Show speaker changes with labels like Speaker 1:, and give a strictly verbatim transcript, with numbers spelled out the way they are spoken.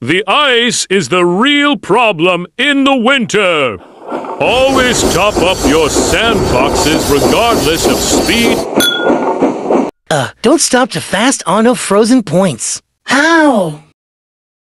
Speaker 1: The ice is the real problem in the winter. Always top up your sandboxes regardless of speed.
Speaker 2: Uh, don't stop to fast on no frozen points.
Speaker 3: How?